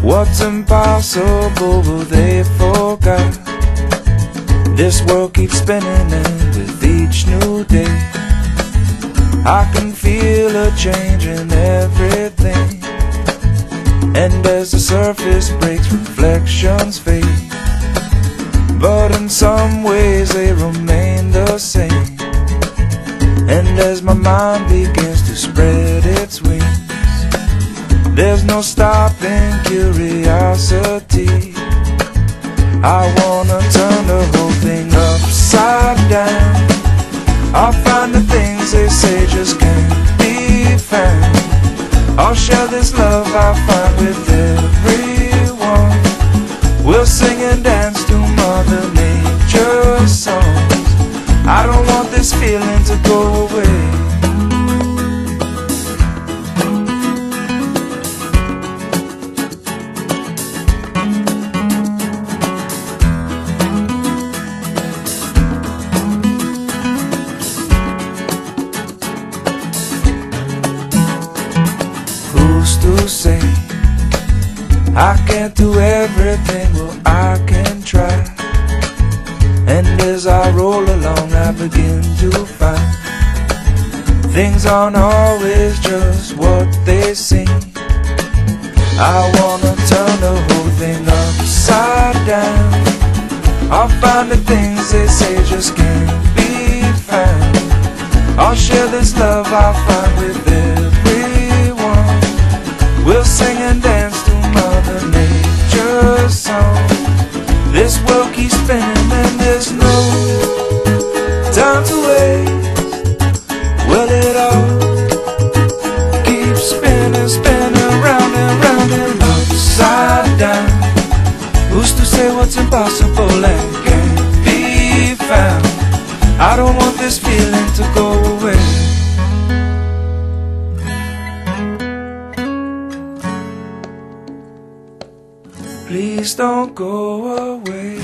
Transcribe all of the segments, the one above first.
What's impossible they forgot. This world keeps spinning, and with each new day I can feel a change in everything. And as the surface breaks, reflections fade, but in some ways they remain the same. And as my mind begins to spread its wings, there's no stopping curiosity. I wanna turn the whole thing upside down. I'll find the things they say just can't be found. I'll share this love I find with everyone. We'll sing and dance to Mother Nature's songs. I don't want this feeling to go away. To say I can't do everything, well I can try. And as I roll along I begin to find things aren't always just what they seem. I wanna turn the whole thing upside down. I'll find the things they say just can't be found. I'll share this love I find with everyone. We'll sing and dance to Mother Nature's song. This world keeps spinning and there's no time to waste. Well, it all keeps spinning, spinning round and round and upside down. Who's to say what's impossible and can't be found? I don't want this feeling to go away. Please don't go away.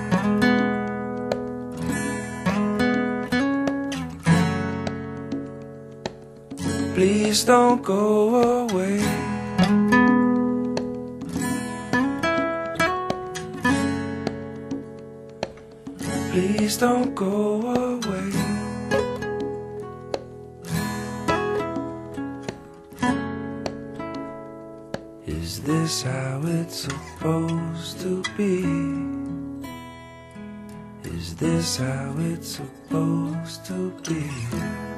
Please don't go away. Please don't go away. Is this how it's supposed to be? Is this how it's supposed to be?